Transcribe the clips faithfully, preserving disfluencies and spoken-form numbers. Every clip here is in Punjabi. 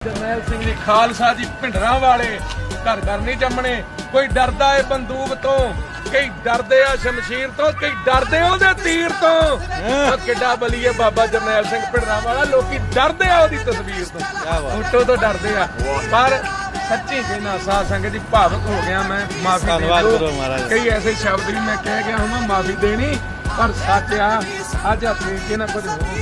ਜਰਨੈਲ ਸਿੰਘ ਜੀ ਖਾਲਸਾ ਜੀ ਭਿੰਡਰਾਂ ਵਾਲੇ ਘਰ ਘਰ ਨਹੀਂ ਜੰਮਣੇ। ਕੋਈ ਡਰਦਾ ਏ ਬੰਦੂਕ ਤੋਂ, ਕਈ ਡਰਦੇ ਆ ਸ਼ਮਸ਼ੀਰ ਤੋਂ, ਕਈ ਡਰਦੇ ਉਹਦੇ ਤੀਰ ਤੋਂ। ਕਿੱਡਾ ਬਲੀ ਏ ਬਾਬਾ ਜਰਨੈਲ ਸਿੰਘ ਭਿੰਡਰਾਂ ਵਾਲਾ, ਲੋਕੀ ਡਰਦੇ ਆ ਉਹਦੀ ਤਸਵੀਰ ਤੋਂ, ਫੋਟੋ ਤੋਂ ਡਰਦੇ ਆ। ਪਰ ਸੱਚੀ ਕਹਿਣਾ ਸਾਧ ਸੰਗਤ ਜੀ, ਭਾਵਕ ਹੋ ਗਿਆ ਮੈਂ, ਮਾਫੀ ਦੇ। ਕਈ ਐਸੇ ਸ਼ਬਦ ਵੀ ਮੈਂ ਕਹਿ ਗਿਆ ਹਾਂ, ਮਾਫੀ ਦੇਣੀ, ਪਰ ਸੱਚ ਆ ਅੱਜ ਹੱਥ ਕੇ ਨਾ ਕੁਝ ਹੋ।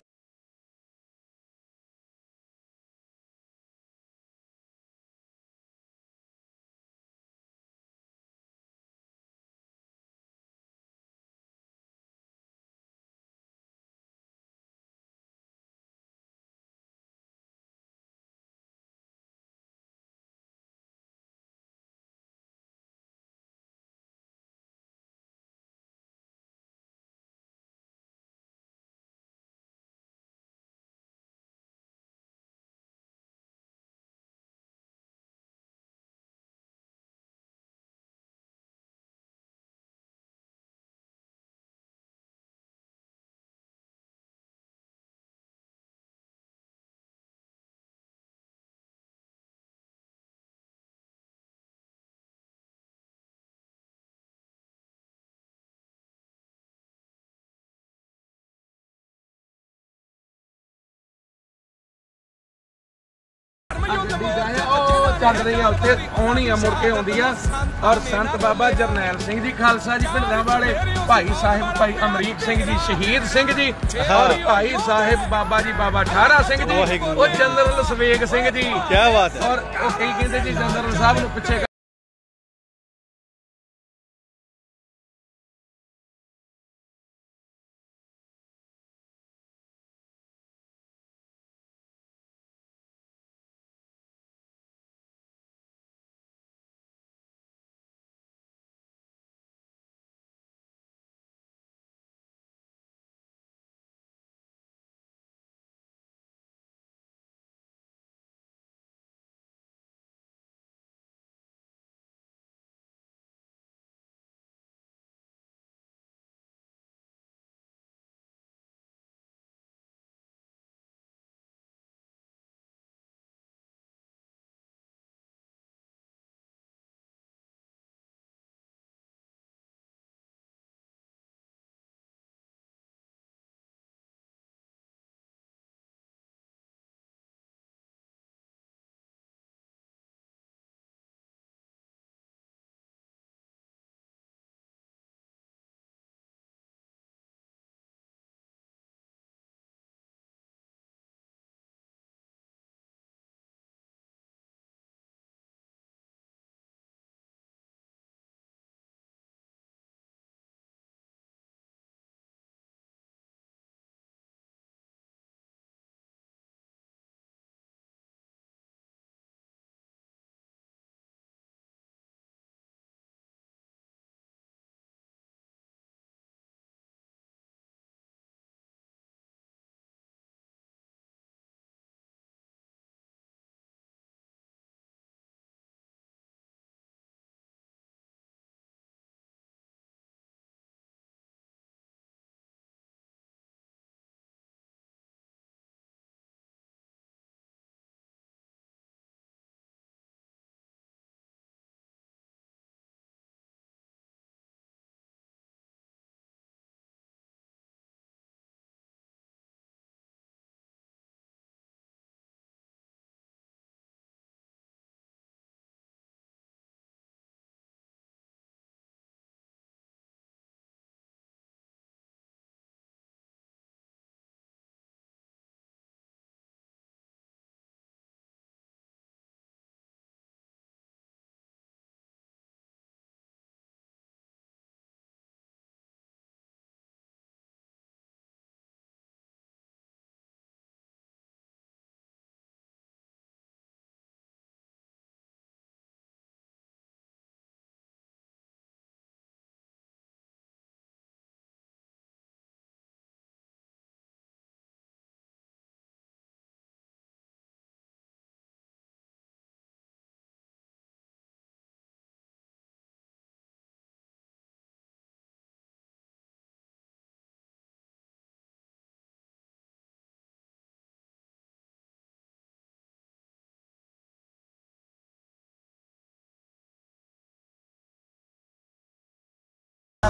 ਚੱਲ ਰਹੀ ਆ ਉੱਥੇ ਆਉਣੀ ਆ, ਮੁੜ ਕੇ ਆਉਂਦੀ ਆ। ਔਰ ਸੰਤ ਬਾਬਾ ਜਰਨੈਲ ਸਿੰਘ ਜੀ ਖਾਲਸਾ ਜੀ ਭਿੰਡਰਾਂ ਵਾਲੇ, ਭਾਈ ਸਾਹਿਬ ਭਾਈ ਅਮਰੀਕ ਸਿੰਘ ਜੀ ਸ਼ਹੀਦ ਸਿੰਘ ਜੀ, ਔਰ ਭਾਈ ਸਾਹਿਬ ਬਾਬਾ ਜੀ ਬਾਬਾ ਠਾਰਾ ਸਿੰਘ ਜੀ, ਉਹ ਜਨਰਲ ਸਵੇਗ ਸਿੰਘ ਜੀ। ਕੀ ਬਾਤ ਹੈ। ਔਰ ਉਹ ਕਈ ਕਹਿੰਦੇ ਜੀ ਜਨਰਲ ਸਾਹਿਬ ਨੂੰ ਪਿੱਛੇ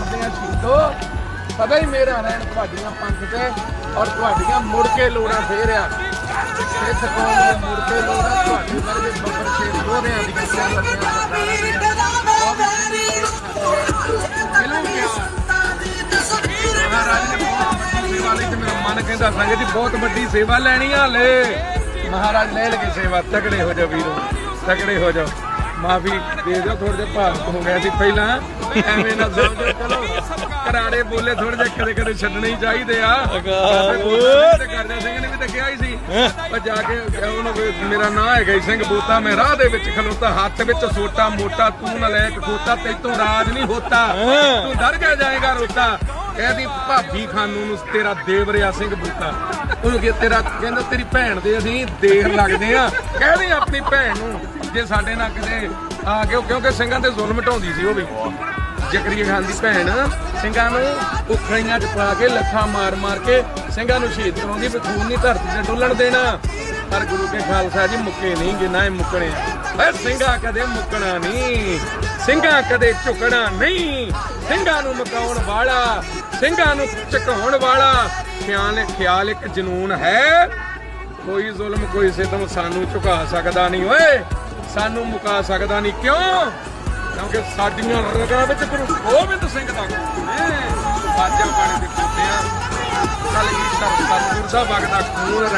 ਦੀਆਂ ਸ਼ਹੀਦੋ ਸਦਾ ਹੀ ਮੇਰਾ ਰਹਿਣ ਤੁਹਾਡੀਆਂ ਪੰਥ ਤੇ ਔਰ ਤੁਹਾਡੀਆਂ ਮੁੜ ਕੇ ਲੋੜਾਂ ਫੇਰ ਆ ਸਿੱਖ ਕੌਮ ਦੇ ਮੁੜ ਕੇ ਲੋੜਾਂ ਤੁਹਾਡੇ ਵਰਗੇ ਬੱਬਰ ਸ਼ੇਰ ਯੋਧਿਆਂ ਦੀਆਂ ਮਹਾਰਾਜ ਨੇ ਬਹੁਤ ਵੱਡੀ ਸੇਵਾ ਲਈ ਤੇ ਮੇਰਾ ਮਨ ਕਹਿੰਦਾ ਸੰਗਤ ਜੀ ਬਹੁਤ ਵੱਡੀ ਸੇਵਾ ਲੈਣੀ ਆ ਹਲੇ ਮਹਾਰਾਜ ਲੈ ਲਗੇ ਸੇਵਾ ਤਕੜੇ ਹੋ ਜਾਓ ਵੀਰੋ ਤਕੜੇ ਹੋ ਜਾਓ ਮਾਫੀ ਦੇ ਦਿਓ ਥੋੜੇ ਜਿਹਾ ਭਾਵੁਕ ਹੋ ਗਿਆ ਸੀ ਪਹਿਲਾਂ ਐਵੇਂ ਨਾ ਸਮਝੋ ਚਲੋ ਕਰਾਰੇ ਬੋਲੇ ਥੋੜੇ ਜਿਹਾ ਕਦੇ ਕਦੇ ਛੱਡਣੇ ਹੀ ਚਾਹੀਦੇ ਆ ਕਰਦਾ ਸਿੰਘ ਨੇ ਵੀ ਤਾਂ ਕਿਹਾ ਹੀ ਸੀ ਪਰ ਜਾ ਕੇ ਉਹਨੂੰ ਮੇਰਾ ਨਾਂ ਹੈਗਾ ਸਿੰਘ ਬੋਤਾ ਮੈਂ ਰਾਹ ਦੇ ਵਿੱਚ ਖਲੋਤਾ ਹੱਥ ਵਿੱਚ ਸੋਟਾ ਮੋਟਾ ਤੂੰ ਨਲਾਇਕ ਖੋਤਾ ਤੈਥੋਂ ਰਾਜ ਨਹੀਂ ਹੋਤਾ ਤੂੰ ਡਰ ਕੇ ਜਾਏਗਾ ਰੋਤਾ ਕਹਿੰਦੀ ਭਾਬੀ ਖਾਨੂ ਨੂੰ ਤੇਰਾ ਦੇਵਰਿਆ ਸਿੰਘ ਬੂਟਾ ਉਹਨੂੰ ਕਿ ਤੇਰਾ ਕਹਿੰਦਾ ਤੇਰੀ ਭੈਣ ਦੇ ਅਸੀਂ ਦੇਰ ਲੱਗਦੇ ਆ ਕਹਿੰਦੀ ਆਪਣੀ ਭੈਣ ਨੂੰ ਜੇ ਸਾਡੇ ਨਾਲ ਕਿਤੇ ਆ ਕਿਉਂ ਕਿਉਂਕਿ ਸਿੰਘਾਂ ਤੇ ਜ਼ੁਲਮ ਢਾਉਂਦੀ ਸੀ ਉਹ ਵੀ ਜ਼ਕਰੀਆ ਖਾਨ ਦੀ ਭੈਣ ਸਿੰਘਾਂ ਨੂੰ ਉਖੜੀਆਂ ਚ ਪਾ ਕੇ ਲੱਖਾਂ ਮਾਰ ਮਾਰ ਕੇ ਸਿੰਘਾਂ ਨੂੰ ਸ਼ਹੀਦ ਕਰਾਉਂਦੀ ਵੀ ਖੂਨ ਨਹੀਂ ਧਰਤੀ ਤੇ ਡੁੱਲਣ ਦੇਣਾ ਪਰ ਗੁਰੂ ਕੇ ਖਾਲਸਾ ਜੀ ਮੁੱਕੇ ਨਹੀਂ ਜਿੰਨਾ ਇਹ ਮੁੱਕਣੇ ਏ ਸਿੰਘਾਂ ਕਦੇ ਮੁੱਕਣਾ ਨਹੀਂ ਸਿੰਘਾਂ ਕਦੇ ਝੁਕਣਾ ਨਹੀਂ ਸਿੰਘਾਂ ਨੂੰ ਮਕਾਉਣ ਵਾਲਾ ਸਿੰਘਾਂ ਨੂੰ ਝੁਕਾਉਣ ਵਾਲਾ ਖਿਆਲ ਖਿਆਲ ਇੱਕ ਜਨੂਨ ਹੈ ਕੋਈ ਜ਼ੁਲਮ ਕੋਈ ਸਿਤਮ ਸਾਨੂੰ ਝੁਕਾ ਸਕਦਾ ਨਹੀਂ ਓਏ ਸਾਨੂੰ ਮੁਕਾ ਸਕਦਾ ਨਹੀਂ ਕਿਉਂ ਕਿਉਂਕਿ ਸਾਡੀਆਂ ਰਗਾਂ ਵਿੱਚ ਗੁਰੂ ਗੋਬਿੰਦ ਸਿੰਘ ਦਾ ਖੂਨ ਹੈ ਬਾਜਾਂ ਪਾਣੀ ਦੇ ਖੋਤਿਆਂ ਕਲਗੀਧਰ ਸਤਿਗੁਰ ਦਾ ਵਗਦਾ ਖੂਨ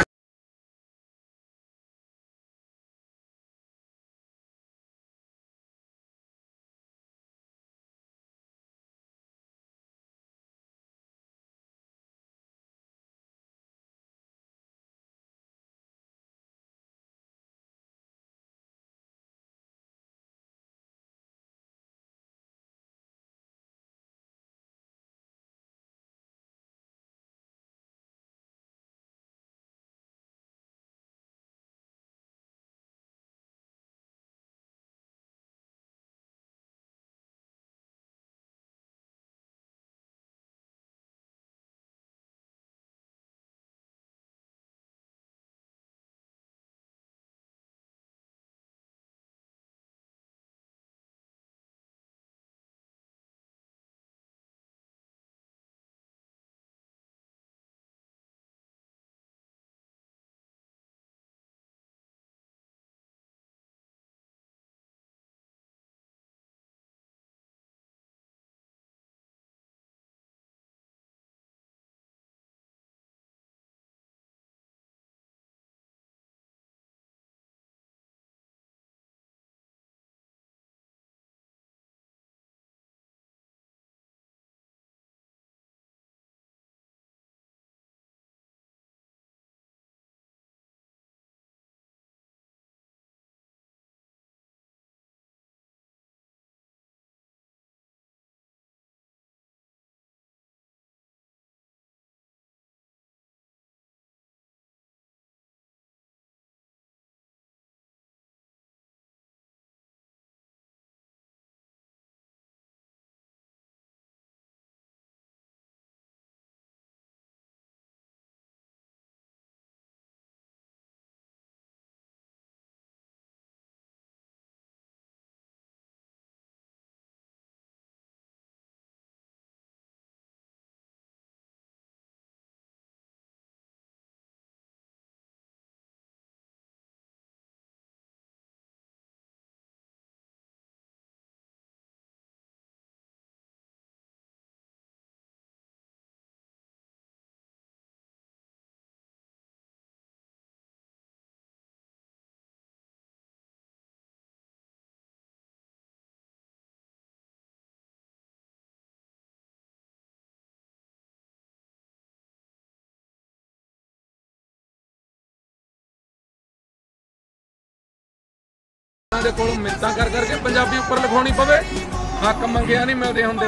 ਦੇ ਕੋਲੋਂ ਮਿੰਤਾਂ ਕਰ ਕਰਕੇ ਪੰਜਾਬੀ ਉੱਪਰ ਲਿਖਾਉਣੀ ਪਵੇ ਹੱਕ ਮੰਗਿਆ ਨਹੀਂ ਮਿਲਦੇ ਹੁੰਦੇ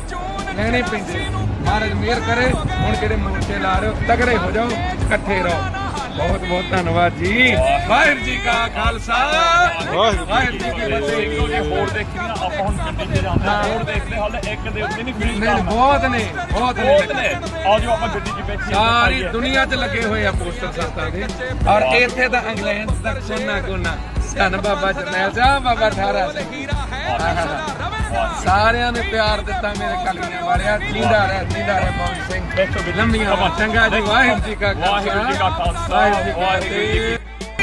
ਲੈਣੇ ਪੈਂਦੇ ਮਹਾਰਾਜ ਮਿਹਰ ਕਰੇ ਹੁਣ ਜਿਹੜੇ ਮੋਰਚੇ ਲਾ ਰਹੇ ਹੋ ਤਗੜੇ ਹੋ ਜਾਓ ਇਕੱਠੇ ਰਹੋ ਬਹੁਤ ਬਹੁਤ ਧੰਨਵਾਦ ਜੀ ਵਾਹਿਗੁਰੂ ਜੀ ਕਾ ਖਾਲਸਾ ਵਾਹਿਗੁਰੂ ਜੀ ਕੀ ਫਤਿਹ ਹੋਰ ਦੇਖੀਆਂ ਆਪਾਂ ਹੁਣ ਗੱਡੀ 'ਚ ਜਾਂਦੇ ਹੋਰ ਦੇਖਦੇ ਹਾਲੇ ਇੱਕ ਦੇ ਉੱਤੇ ਨਹੀਂ ਫਿਨਿਸ਼ ਨਹੀਂ ਬਹੁਤ ਨੇ ਬਹੁਤ ਨੇ ਆ ਜਾਓ ਆਪਾਂ ਗੱਡੀ 'ਚ ਬੈਠੀਏ ਸਾਰੀ ਦੁਨੀਆ 'ਚ ਲੱਗੇ ਹੋਏ ਆ ਪੋਸਟਰ ਸੰਤਾਂ ਦੇ ਔਰ ਇੱਥੇ ਤਾਂ ਇੰਗਲੈਂਡ ਤੱਕ ਕੋਨਾ ਕੋਨਾ ਧੰਨ ਬਾਬਾ ਜਰਨੈਲ ਸਿੰਘ ਬਾਬਾ ਠਾਰਾ ਸਿੰਘ ਸਾਰਿਆਂ ਨੇ ਪਿਆਰ ਦਿੱਤਾ ਮੇਰੇ ਕਲੀਆਂ ਵਾਲਿਆ। ਜਿੰਦਾ ਰਹਿ ਜਿੰਦਾ ਰਹਿ ਪਵਨ ਸਿੰਘ। ਲੰਮੀਆਂ ਚੰਗਾ ਜੀ। ਵਾਹਿਗੁਰੂ ਜੀ ਕਾ ਵਾਹਿਗੁਰੂ ਜੀ ਕਾ ਖਾਲਸਾ ਵਾਹਿਗੁਰੂ ਜੀ ਕੀ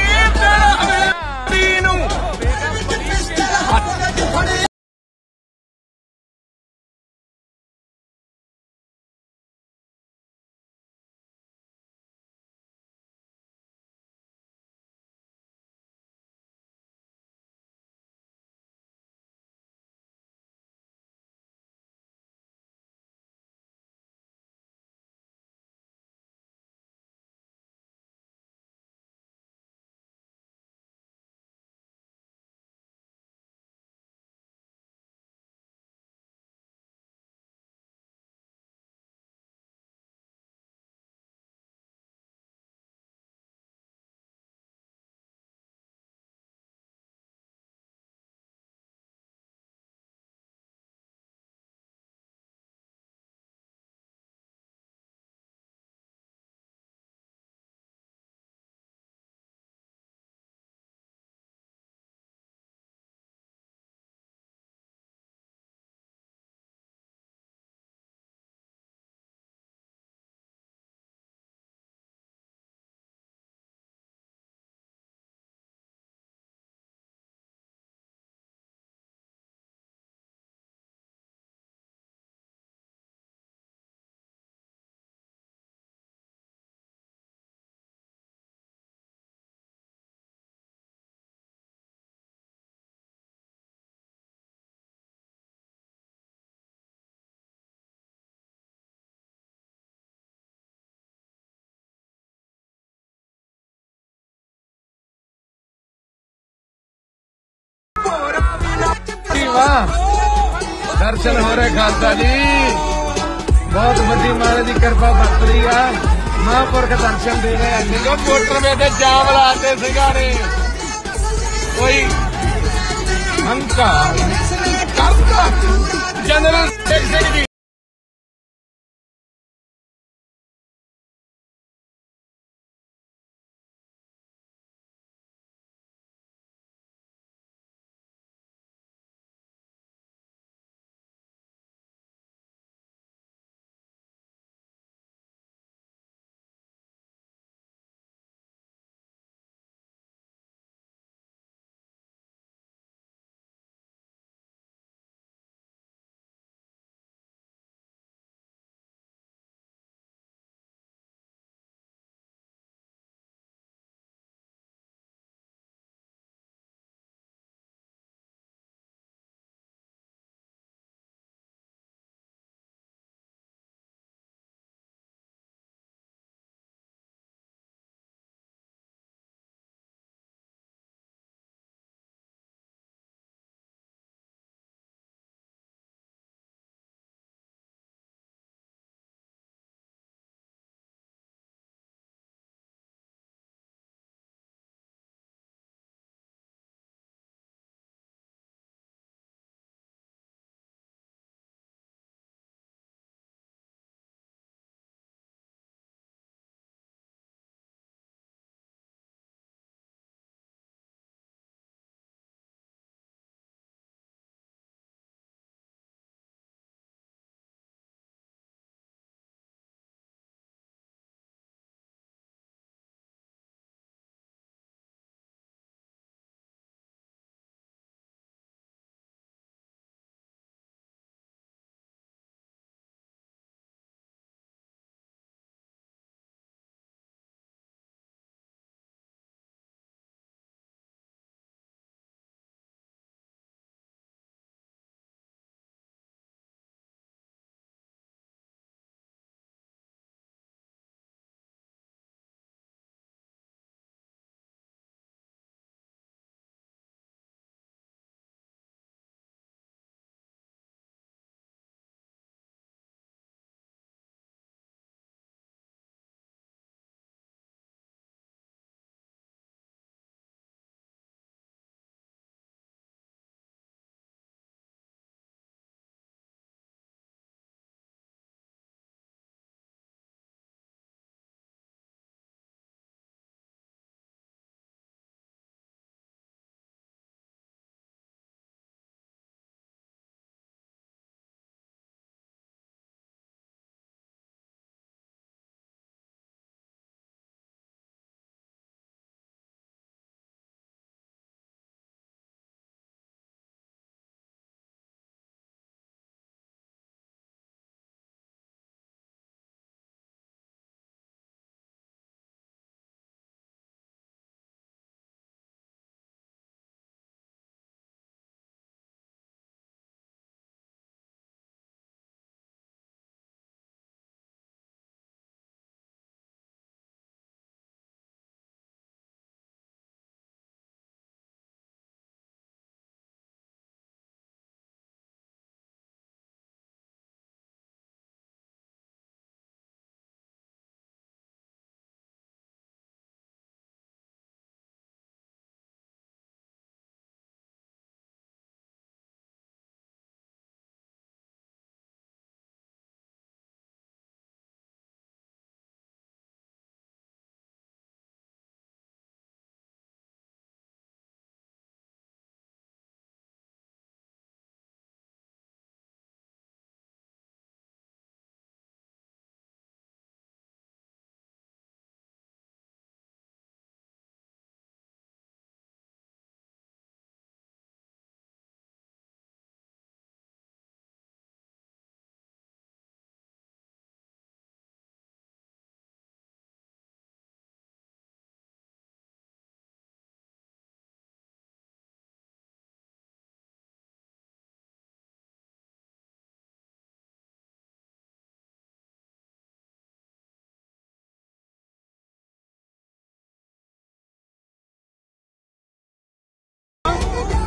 ਵਾਹ ਦਰਸ਼ਨ ਹੋ ਰਹੇ ਖਾਲਸਾ ਜੀ। ਬਹੁਤ ਵੱਡੀ ਮਹਾਰਾਜ ਦੀ ਕਿਰਪਾ ਵਰਤ ਰਹੀ ਆ। ਮਹਾਂਪੁਰਖ ਦਰਸ਼ਨ ਦੇ ਰਹੇ ਅੱਜ ਜੋ ਮੋਟਰਵੇ ਤੇ ਜਾਮ ਲਾਤੇ ਸਿੰਘਾਂ ਨੇ। ਕੋਈ ਹੰਕਾਰ ਕਰਦਾ ਜਨਰਲ ਸਿੰਘ ਜੀ।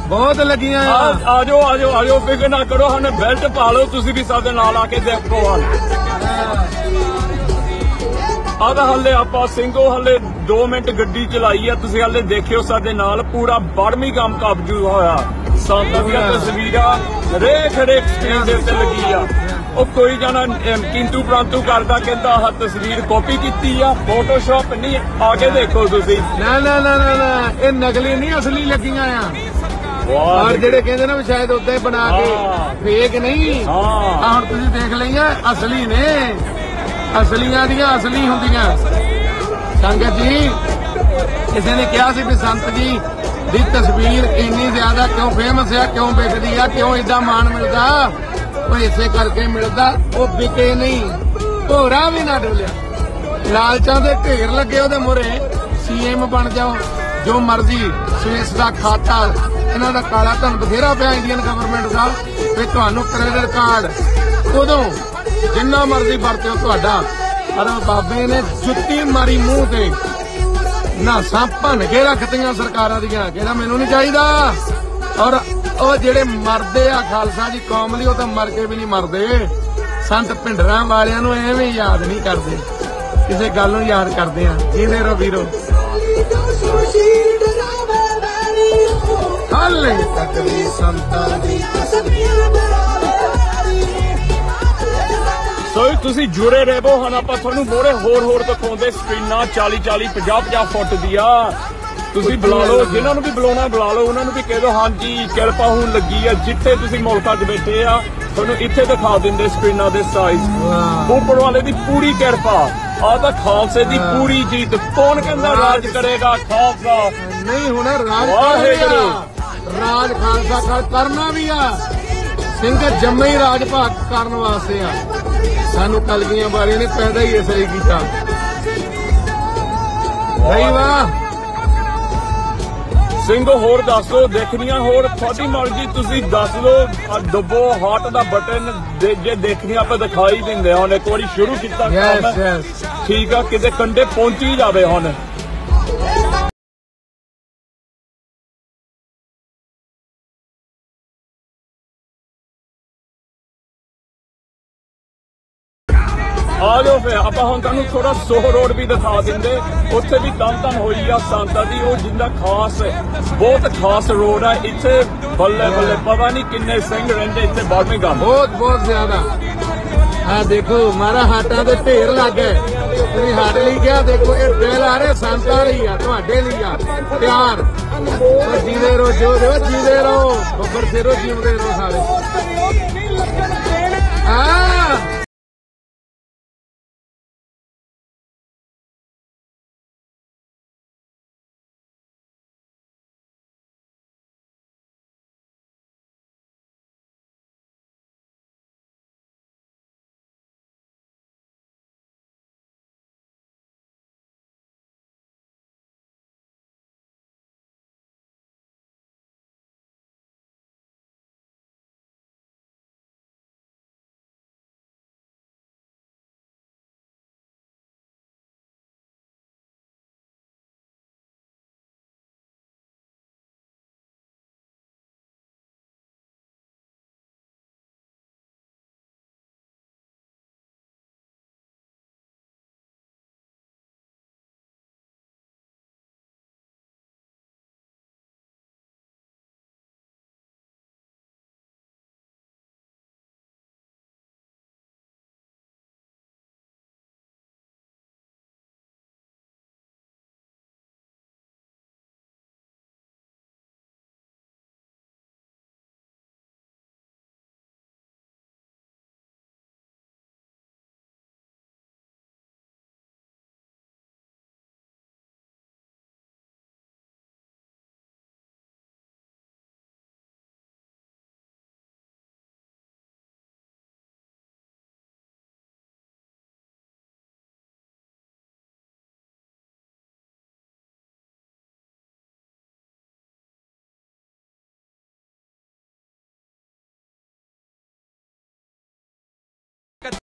ਬਹੁਤ ਲੱਗੀਆਂ ਆ ਆ ਆ ਜਾਓ ਆ ਜਾਓ ਆ ਜਾਓ ਫਿਕਰ ਨਾ ਕਰੋ ਹਨੇ ਬੈਲਟ ਪਾ ਲਓ ਤੁਸੀਂ ਵੀ ਸਾਡੇ ਨਾਲ ਆ ਕੇ ਦੇਖੋ ਹਾਲ ਆ ਤਾਂ ਹਲੇ ਆਪਾਂ ਸਿੰਘੋ ਹਲੇ ਦੋ ਮਿੰਟ ਗੱਡੀ ਚਲਾਈ ਆ ਤੁਸੀਂ ਹਲੇ ਦੇਖਿਓ ਸਾਡੇ ਨਾਲ ਪੂਰਾ ਬੜਮੀ ਕੰਮ ਕਾਬੂ ਹੋਇਆ ਸੰਤਾਂ ਦੀਆਂ ਤਸਵੀਰਾਂ ਹਰੇਕ ਹਰੇਕ ਸਕਰੀਨ ਦੇ ਉੱਤੇ ਲੱਗੀ ਆ ਉਹ ਕੋਈ ਜਾਣਾ ਕਿੰਤੂ ਪ੍ਰੰਤੂ ਕਰਦਾ ਕਹਿੰਦਾ ਆਹ ਤਸਵੀਰ ਕਾਪੀ ਕੀਤੀ ਆ ਫੋਟੋਸ਼ਾਪ ਨਹੀਂ ਆ ਕੇ ਦੇਖੋ ਤੁਸੀਂ ਨਾ ਨਾ ਨਾ ਨਾ ਨਾ ਇਹ ਨਕਲੀ ਨਹੀਂ ਅਸਲੀ ਲੱਗੀਆਂ ਆ ਔਰ ਜਿਹੜੇ ਕਹਿੰਦੇ ਨਾ ਵੀ ਸ਼ਾਇਦ ਉਦਾਂ ਹੀ ਬਣਾ ਕੇ ਫੇਕ ਨਹੀਂ ਹਾਂ ਆ ਹੁਣ ਤੁਸੀਂ ਦੇਖ ਲਈਆਂ ਅਸਲੀ ਨੇ ਅਸਲੀਆਂ ਦੀਆਂ ਅਸਲੀ ਹੁੰਦੀਆਂ ਸੰਗਤ ਜੀ ਕਿਸੇ ਨੇ ਕਿਹਾ ਸੀ ਵੀ ਸੰਤ ਜੀ ਦੀ ਤਸਵੀਰ ਇੰਨੀ ਜ਼ਿਆਦਾ ਕਿਉਂ ਫੇਮਸ ਆ ਕਿਉਂ ਵਿਕਦੀ ਆ ਕਿਉਂ ਏਦਾਂ ਮਾਣ ਮਿਲਦਾ ਉਹ ਇਸੇ ਕਰਕੇ ਮਿਲਦਾ ਉਹ ਵਿਕੇ ਨਹੀਂ ਭੋਰਾ ਵੀ ਨਾ ਡੋਲਿਆ ਲਾਲਚਾਂ ਦੇ ਢੇਰ ਲੱਗੇ ਉਹਦੇ ਮੂਹਰੇ ਸੀਐਮ ਬਣ ਜਾਓ ਜੋ ਮਰਜ਼ੀ ਸਵਿਸ ਦਾ ਖਾਤਾ ਇਹਨਾਂ ਦਾ ਕਾਲਾ ਧਨ ਬਥੇਰਾ ਪਿਆ ਇੰਡੀਅਨ ਗਵਰਨਮੈਂਟ ਦਾ ਤੇ ਤੁਹਾਨੂੰ ਕ੍ਰੈਡਿਟ ਕਾਰਡ ਉਦੋਂ ਜਿੰਨਾ ਮਰਜ਼ੀ ਵਰਤਿਓ ਤੁਹਾਡਾ ਪਰ ਬਾਬੇ ਨੇ ਜੁੱਤੀ ਮਾਰੀ ਮੂੰਹ ਤੇ ਨਾਸਾਂ ਭੰਨ ਕੇ ਰੱਖਤੀਆਂ ਸਰਕਾਰਾਂ ਦੀਆਂ ਕਹਿੰਦਾ ਮੈਨੂੰ ਨਹੀਂ ਚਾਹੀਦਾ ਔਰ ਉਹ ਜਿਹੜੇ ਮਰਦੇ ਆ ਖਾਲਸਾ ਦੀ ਕੌਮ ਲਈ ਉਹ ਤਾਂ ਮਰ ਕੇ ਵੀ ਨਹੀਂ ਮਰਦੇ ਸੰਤ ਭਿੰਡਰਾਂ ਵਾਲਿਆਂ ਨੂੰ ਐਵੇਂ ਯਾਦ ਨਹੀਂ ਕਰਦੇ ਕਿਸੇ ਗੱਲ ਨੂੰ ਯਾਦ ਕਰਦੇ ਆ ਜੀਂਦੇ ਰਹੋ ਵੀਰੋ ਹਾਲੇ ਤੱਕ ਵੀ ਸੰਤਾਂ ਦੀ ਸੋ ਤੁਸੀਂ ਜੁੜੇ ਰਹੋ ਹਨ ਆਪਾਂ ਤੁਹਾਨੂੰ ਮੋਰੇ ਹੋਰ ਹੋਰ ਦਿਖਾਉਂਦੇ ਸਕਰੀਨਾਂ ਚਾਲੀ ਚਾਲੀ ਪੰਜਾਹ ਪੰਜਾਹ ਫੁੱਟ ਦੀਆਂ ਤੁਸੀਂ ਬੁਲਾ ਲਓ ਜਿਨ੍ਹਾਂ ਨੂੰ ਵੀ ਬੁਲਾਉਣਾ ਬੁਲਾ ਲਓ ਉਹਨਾਂ ਨੂੰ ਵੀ ਕਹਿ ਦਿਓ ਹਾਂਜੀ ਕਿਰਪਾ ਹੋਣ ਲੱਗੀ ਆ ਜਿੱਥੇ ਤੁਸੀਂ ਮੁਲਕਾਂ 'ਚ ਬੈਠੇ ਆ ਤੁਹਾਨੂੰ ਇੱਥੇ ਦਿਖਾ ਦਿੰਦੇ ਸਕਰੀਨਾਂ ਦੇ ਸਾਈਜ਼ ਉੱਪਰ ਵਾਲੇ ਦੀ ਪੂਰੀ ਕਿਰਪਾ ਆ ਤਾਂ ਖਾਲਸੇ ਦੀ ਪੂਰੀ ਜੀਤ ਕੌਣ ਕਹਿੰਦਾ ਰਾਜ ਕਰੇਗਾ ਖਾਲਸਾ ਨਹੀਂ ਹੁਣ ਰਾਜ ਰਾਜ ਖਾਲਸਾ ਕਰਨਾ ਵੀ ਆ ਸਿੰਘ ਜੰਮੇ ਹੀ ਰਾਜ ਭਾਗ ਕਰਨ ਵਾਸਤੇ ਆ ਸਾਨੂੰ ਕਲਗੀਆਂ ਬਾਰੇ ਨੇ ਪੈਦਾ ਹੀ ਇਸ ਲਈ ਕੀਤਾ ਨਹੀਂ ਵਾਹ ਸਿੰਘ ਹੋਰ ਦੱਸ ਦਿਓ ਦੇਖਣੀਆਂ ਹੋਰ ਤੁਹਾਡੀ ਮਰਜ਼ੀ ਤੁਸੀਂ ਦੱਸ ਦਿਓ ਦੱਬੋ ਹਾਰਟ ਦਾ ਬਟਨ ਜੇ ਦੇਖਣੀ ਆਪਾਂ ਦਿਖਾਈ ਦਿੰਦੇ ਹੁਣ ਇੱਕ ਵਾਰੀ ਸ਼ੁਰੂ ਕੀਤਾ ਕੰਮ ਠੀਕ ਆ ਕਿਤੇ ਕੰਡੇ ਪਹੁੰਚੀ ਜਾਵੇ ਹੁਣ ਆ ਜਾਓ ਫਿਰ ਆਪਾਂ ਹੁਣ ਤੁਹਾਨੂੰ ਥੋੜਾ ਸੋਹ ਰੋਡ ਵੀ ਦਿਖਾ ਦਿੰਦੇ ਉੱਥੇ ਵੀ ਧੰਨ ਧੰਨ ਹੋਈ ਆ ਸੰਤਾਂ ਦੀ ਉਹ ਜਿੰਦਾ ਖਾਸ ਬਹੁਤ ਖਾਸ ਰੋਡ ਆ ਇੱਥੇ ਬੱਲੇ ਬੱਲੇ ਪਤਾ ਨਹੀਂ ਕਿੰਨੇ ਸਿੰਘ ਰਹਿੰਦੇ ਇੱਥੇ ਬਾਰਵੀਂ ਗੱਲ ਬਹੁਤ ਬਹੁਤ ਜ਼ਿਆਦਾ ਆ ਦੇਖੋ ਮਾਰਾ ਹਾਟਾਂ ਦੇ ਢੇਰ ਲੱਗ ਗਏ ਤੁਸੀਂ ਹਾਟ ਲਈ ਕਿਹਾ ਦੇਖੋ ਇਹ ਬਿੱਲ ਆ ਰਹੇ ਸੰਤਾਂ ਲਈ ਆ ਤੁਹਾਡੇ ਲਈ ਆ ਪਿਆਰ ਜੀਦੇ ਰਹੋ ਜੋ ਰਹੋ ਜੀਦੇ ਰਹੋ ਬੱਬਰ ਸਿਰੋ ਜੀਵਦੇ ਰਹੋ ਸਾਰੇ ਆ